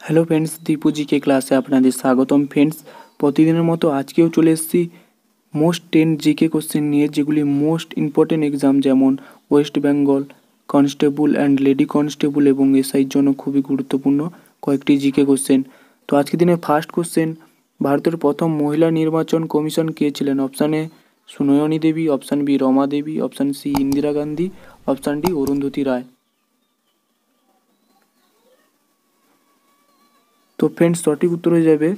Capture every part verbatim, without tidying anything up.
Hello friends, Dipu GK ক্লাসে আপনাদের স্বাগতম। ফ্রেন্ডস, প্রতিদিনের মতো আজকেও চলে এসেছি মোস্ট টেন জিকে কোশ্চেন নিয়ে, যেগুলি মোস্ট ইম্পর্টেন্ট এক্সাম যেমন West Bengal constable and lady constable এবং এসআইয়ের জন্য খুবই গুরুত্বপূর্ণ কয়েকটি জিকে কোশ্চেন। তো আজকের দিনে ফার্স্ট কোশ্চেন, ভারতের প্রথম মহিলা নির্বাচন কমিশন কে ছিলেন? Option A Sunayani Debi, option B Rama Debi, option C Indira Gandhi, option D Arundhati Roy. তো ফ্রেন্ডস, সঠিক উত্তর হয়ে যাবে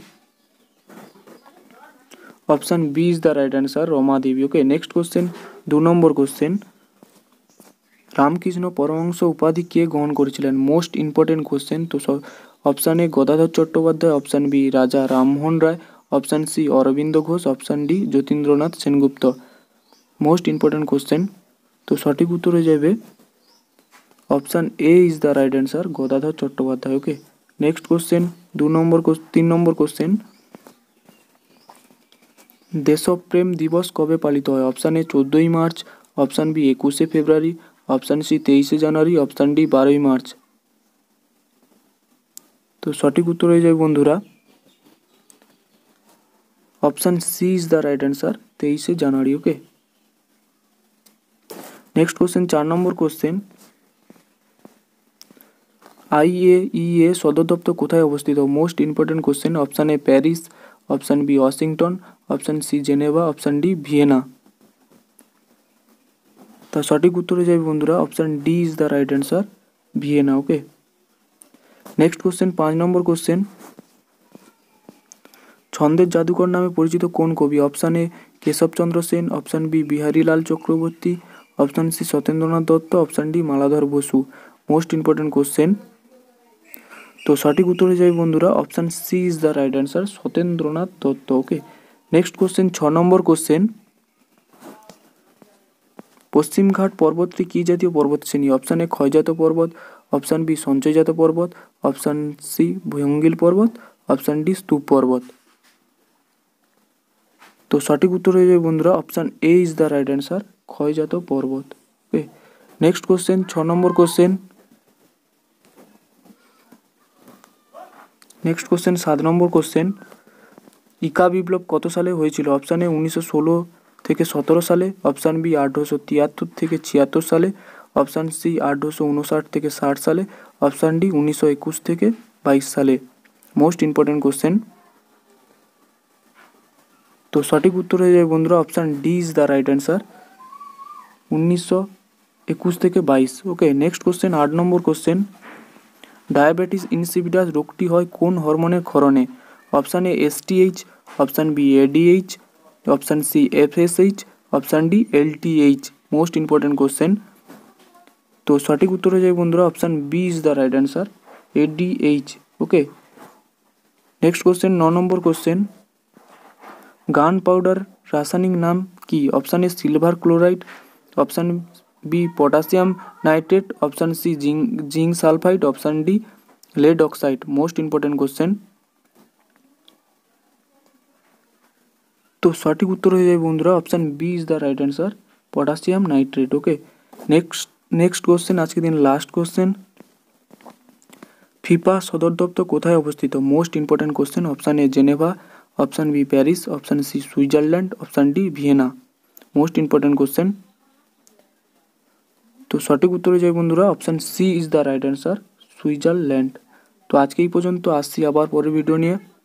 option B is the right answer, Rama Debi. Okay, next question, দু নম্বর কোশ্চেন, রামকৃষ্ণ পরমহংস উপাধি কে গ্রহণ করেছিলেন? Most important question. তো option A Gadadhar Chattopadhyay, option B Raja Rammohan Roy, option C Aurobindo Ghosh, option D Jatindranath Sengupta. Most important question. তো সঠিক উত্তর হয়ে যাবে option A is the right answer, Gadadhar Chattopadhyay. Okay, next question, দু নম্বর তিন নম্বর কোশ্চেন, দেশপ্রেম দিবস কবে পালিত হয়? অপশান এ চোদ্দোই মার্চ, অপশান বি একুশে ফেব্রুয়ারি, অপশান সি তেইশে জানুয়ারি, অপশান ডি বারোই মার্চ। তো সঠিক উত্তর হয়ে যাবে বন্ধুরা option C is the right answer, তেইশে জানুয়ারি। ওকে, নেক্সট কোশ্চেন, চার নম্বর কোশ্চেন, আইএইএ সদর দপ্তর কোথায় অবস্থিত? Most important question. Option A Paris, option B Washington, option C Geneva, option D Vienna. তার সঠিক উত্তর হয়ে যাবে বন্ধুরা option D is the right answer, Vienna. Okay, next question, পাঁচ নম্বর কোশ্চেন, ছন্দের জাদুকর নামে পরিচিত কোন কবি? Option A Keshabchandra Sen, option B Biharilal Chakraborty, option C Satyendranath Dutta, option D Maladhar Basu. Most important question. তো সঠিক উত্তর হয়ে যাবে বন্ধুরা option C is the right answer, Satyendranath Dutta. Okay, next question, ছ নম্বর কোশ্চেন, পশ্চিমঘাট পর্বতটি কী জাতীয় পর্বত শ্রেণী? অপশান এ ক্ষয়জাত পর্বত, অপশান বি সঞ্চয়জাত পর্বত, অপশান সি ভুয়ঙ্গিল পর্বত, অপশান ডি স্তূপ পর্বত। তো সঠিক উত্তর হয়ে যাবে বন্ধুরা option A is the right answer, ক্ষয়জাত পর্বত। ওকে, নেক্সট কোশ্চেন, ছ নম্বর কোশ্চেন, নেক্সট কোশ্চেন সাত নম্বর কোশ্চেন, ইকা বিপ্লব কত সালে হয়েছিল? অপশান এ উনিশশো ষোলো থেকে সতেরো সালে, অপশান বি আঠেরোশো তিয়াত্তর থেকে ছিয়াত্তর সালে, অপশান সি আঠেরোশো উনষাট থেকে ষাট সালে, অপশান ডি উনিশশো একুশ থেকে বাইশ সালে। Most important question. তো সঠিক উত্তর হয়ে যাবে বন্ধুরা option D is the right answer, উনিশশো একুশ থেকে বাইশ। ওকে, নেক্সট কোশ্চেন, আট নম্বর কোশ্চেন, ডায়াবেটিস ইনসিপিডাস রোগটি হয় কোন হরমোনের ক্ষরণে? Option A STH, option B ADH, option C FSH, option D LTH. Most important question. তো সঠিক উত্তর হয়ে যাবে বন্ধুরা option B is the right answer, ADH. Okay, next question, ন নম্বর কোশ্চেন, গান পাউডার রাসায়নিক নাম কি? Option A silver chloride, option B potassium nitrate, option C zinc zinc sulphide, option D lead oxide. Most important question. তো সঠিক উত্তর হয়ে যাবে বন্ধুরা option B is the right answer, potassium nitrate. Okay, next next question, আজকে দিন last question, FIFA সদর দপ্তর কোথায় অবস্থিত? Most important question. Option A Geneva, option B Paris, option C Switzerland, option D Vienna. Most important question. তো সঠিক উত্তর হয়ে যাবে বন্ধুরা option C is the right answer, Switzerland. তো আজকে এই পর্যন্ত, আসছি আবার পরের ভিডিও নিয়ে।